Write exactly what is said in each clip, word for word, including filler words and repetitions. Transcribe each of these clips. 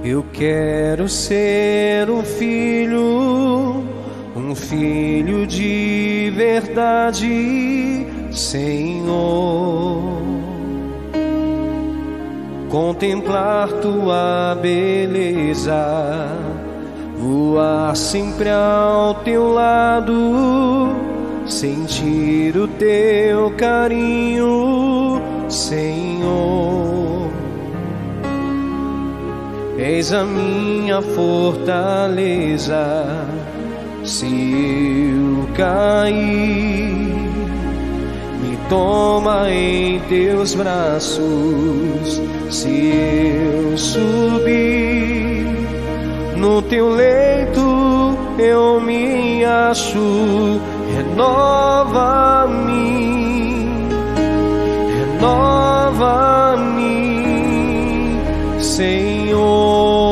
Eu quero ser um filho, um filho de verdade, Senhor. Contemplar tua beleza, voar sempre ao teu lado, sentir o teu carinho, Senhor. És a minha fortaleza, se eu cair, me toma em teus braços. Se eu subir, no teu leito eu me acho. Renova-me, renova-me, Senhor.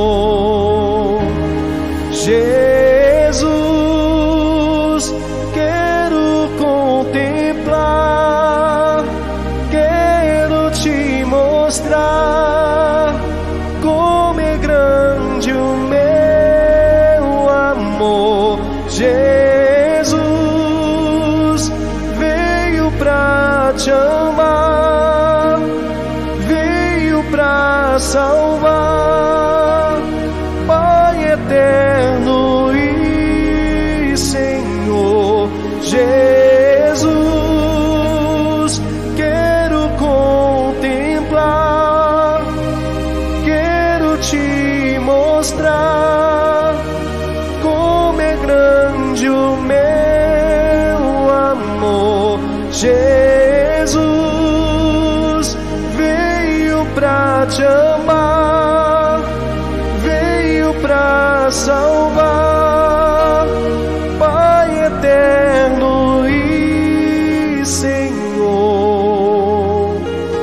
Jesus, quero contemplar, quero te mostrar como é grande o meu amor. Jesus veio pra te amar, veio pra salvar, Pai eterno e Senhor. Jesus, quero contemplar, quero te mostrar como é grande o meu amor. Jesus veio pra te amar, veio pra salvar, Pai eterno e Senhor.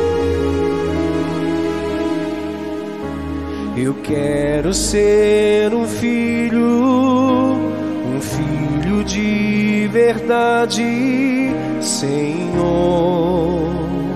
Eu quero ser um filho, um filho de verdade, Senhor.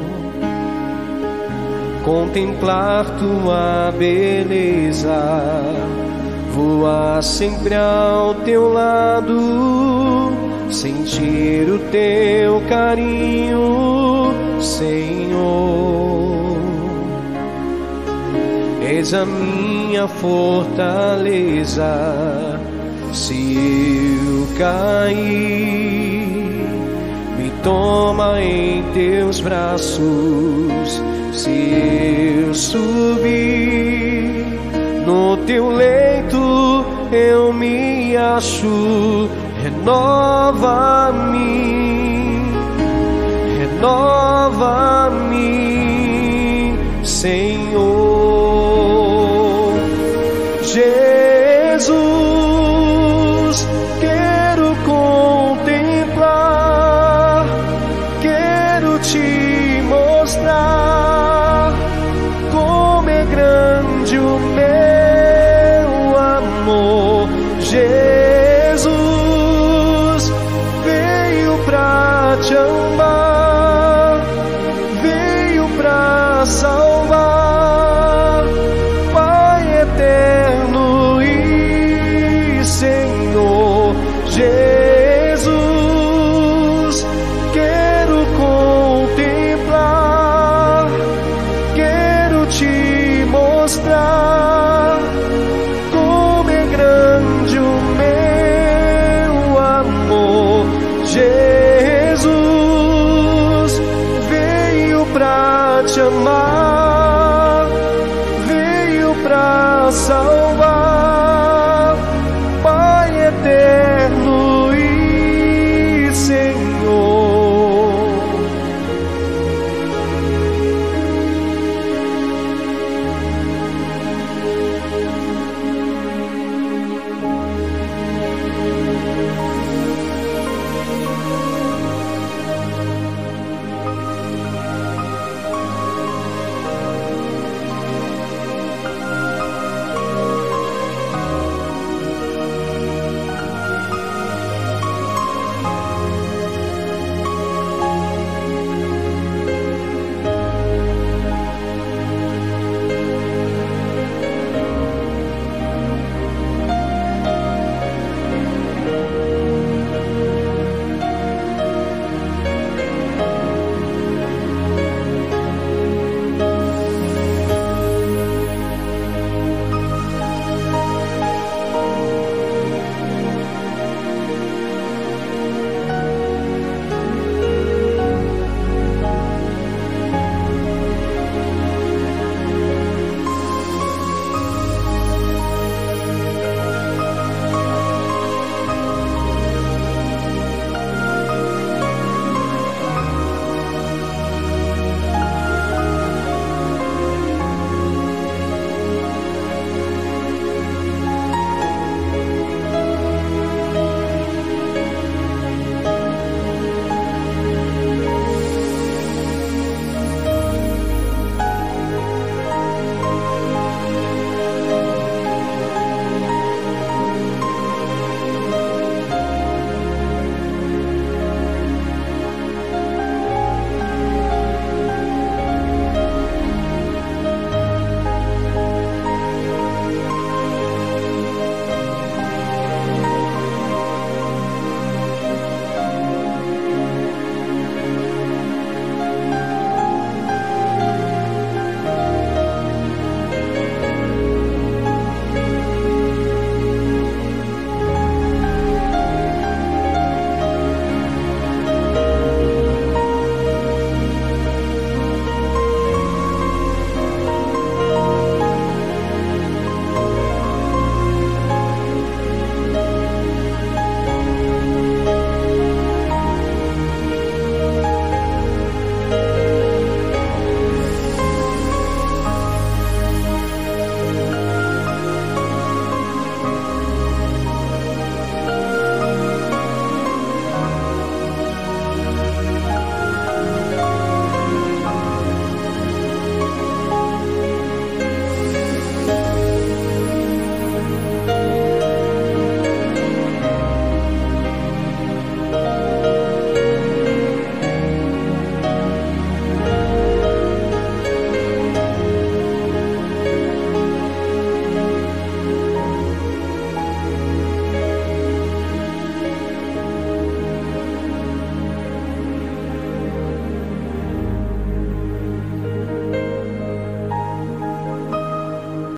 Contemplar tua beleza, voar sempre ao teu lado, sentir o teu carinho, Senhor. És a minha fortaleza, se eu cair, me toma em teus braços. Se eu subir, no teu leito eu me acho. Renova-me, renova-me, Senhor. Jesus, quero contemplar, quero te mostrar como é grande o meu amor. Jesus veio pra te amar, veio pra salvar, Pai eterno e Senhor. Jesus, quero contemplar, quero te mostrar como é grande o meu amor. Jesus veio pra te amar, veio pra salvar,